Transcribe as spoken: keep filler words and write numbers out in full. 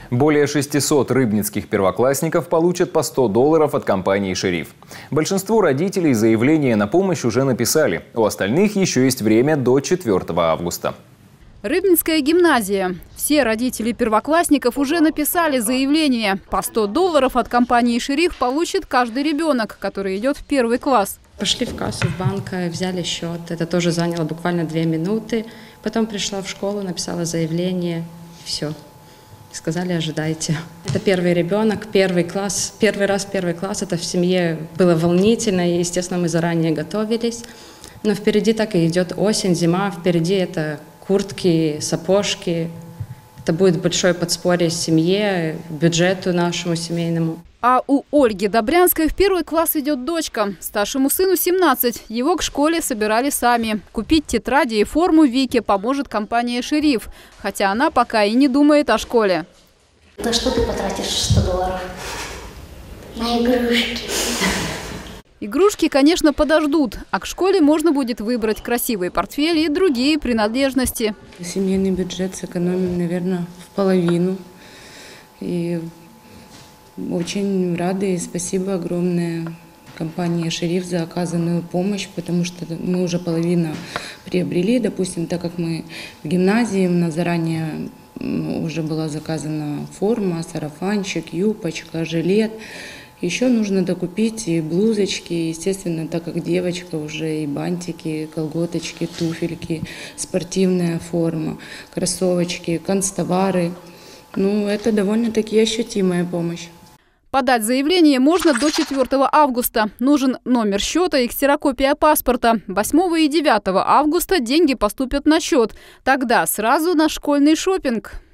Более шестисот рыбницких первоклассников получат по сто долларов от компании «Шериф». Большинство родителей заявление на помощь уже написали. У остальных еще есть время до четвёртого августа. Рыбницкая гимназия. Все родители первоклассников уже написали заявление. По сто долларов от компании «Шериф» получит каждый ребенок, который идет в первый класс. Пошли в кассу в банк, взяли счет. Это тоже заняло буквально две минуты. Потом пришла в школу, написала заявление. Все. Сказали, ожидайте. Это первый ребенок, первый класс. Первый раз первый класс. Это в семье было волнительно. И, естественно, мы заранее готовились. Но впереди так и идет осень, зима. Впереди это куртки, сапожки. Это будет большое подспорье семье, бюджету нашему семейному. А у Ольги Добрянской в первый класс идет дочка. Старшему сыну семнадцать. Его к школе собирали сами. Купить тетради и форму Вике поможет компания «Шериф». Хотя она пока и не думает о школе. На что ты потратишь сто долларов? На игрушки. Игрушки, конечно, подождут. А к школе можно будет выбрать красивые портфели и другие принадлежности. Семейный бюджет сэкономим, наверное, в половину. И очень рады и спасибо огромное компании «Шериф» за оказанную помощь, потому что мы уже половину приобрели. Допустим, так как мы в гимназии, у нас заранее уже была заказана форма, сарафанчик, юбочка, жилет. Еще нужно докупить и блузочки, естественно, так как девочка уже и бантики, колготочки, туфельки, спортивная форма, кроссовочки, канцтовары. Ну, это довольно-таки ощутимая помощь. Подать заявление можно до четвёртого августа. Нужен номер счета и ксерокопия паспорта. восьмого и девятого августа деньги поступят на счет. Тогда сразу на школьный шопинг.